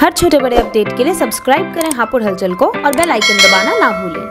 हर छोटे बड़े अपडेट के लिए सब्सक्राइब करें हापुड़ हलचल को और बेल आइकन दबाना ना भूलें।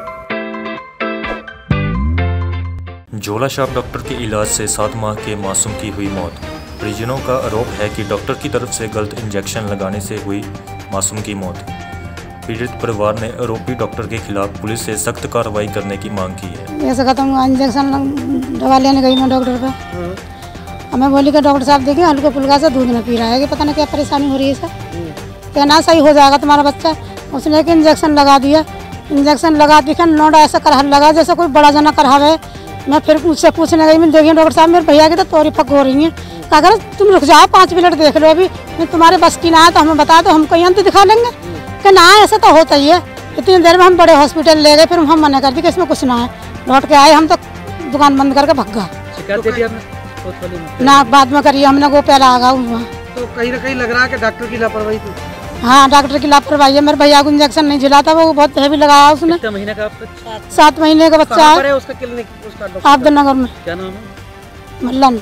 झोला छाप डॉक्टर के इलाज से 7 माह के मासूम की हुई मौत। परिजनों का आरोप है कि डॉक्टर की तरफ से गलत इंजेक्शन लगाने से हुई मासूम की मौत। पीड़ित परिवार ने आरोपी डॉक्टर के खिलाफ पुलिस से सख्त कार्रवाई करने की मांग की है। ऐसा खत्म हुआ, इंजेक्शन दवा लेने गई मैं डॉक्टर पे। हमें बोली कि डॉक्टर साहब देखिए हल्के फुल्का से दूध न पी रहा है कि पता नहीं क्या परेशानी हो रही है सर, क्या ना सही हो जाएगा तुम्हारा बच्चा। उसने एक इंजेक्शन लगा दिया, इंजेक्शन लगा दिया नोड़ा ऐसा करहा लगा जैसे कोई बड़ा जना करहावे। मैं फिर उससे पूछने गई, मैं देखिए डॉक्टर साहब मेरे भैया की तो तोरी फक हो रही है। अगर तुम रुक जाओ 5 मिनट देख लो, अभी तुम्हारे बस की ना है तो हमें बता दो, हम कहीं अंत दिखा लेंगे। कि ना ऐसा तो होता ही है। इतनी देर में हम बड़े हॉस्पिटल ले गए, फिर हम मना कर दी कि इसमें कुछ ना है। लौट के आए हम तो दुकान बंद करके भग गए ना, बाद में करिए हमने वो पहला आ गया वहाँ। तो कहीं ना कहीं लग रहा है कि डॉक्टर की लापरवाही थी। हाँ डॉक्टर की लापरवाही है। मेरे भैया को इंजेक्शन नहीं झिला था, वो बहुत हैवी लगाया उसने। कितने महीने का? 7 महीने का बच्चा है। उसका क्लिनिक उसका डॉक्टर आब्दनगर में। क्या नाम है? मल्लन।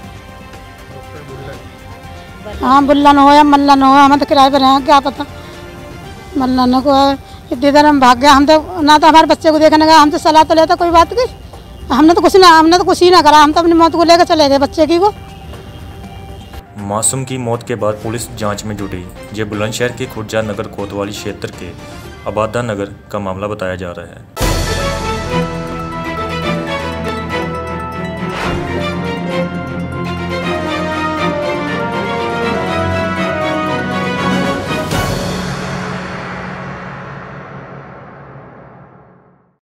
हाँ बुल्लन हो या मल्लन हो, हमें तो किराए पर हैं, क्या पता। मल्लन को इतनी देर हम भाग गए। हम तो ना तो हमारे बच्चे को देखने गए, हम तो सलाह तो लेता कोई बात की। हमने तो कुछ ही ना करा, हम तो अपनी मौत को लेकर चले गए बच्चे की को। मासूम की मौत के बाद पुलिस जांच में जुटी। ये बुलंदशहर के खुर्जा नगर कोतवाली क्षेत्र के आबादा नगर का मामला बताया जा रहा है।